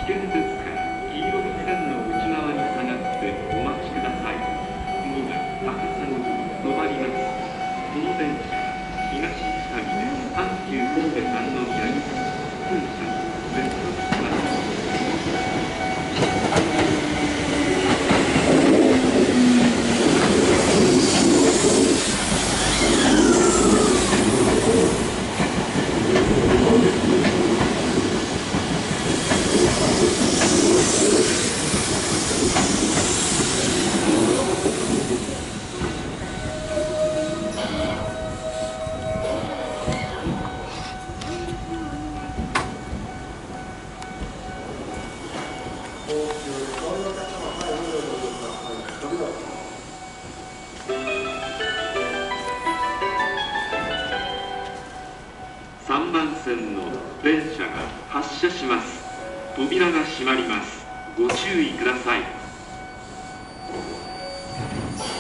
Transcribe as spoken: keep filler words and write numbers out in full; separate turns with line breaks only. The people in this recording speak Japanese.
危険ですから黄色い線の内側に下がってお待ちください。次が高砂に止まります。この電車東久見で阪急神戸三宮に本社別府まで。さんばん線の電車が発車します。扉が閉まります。ご注意ください。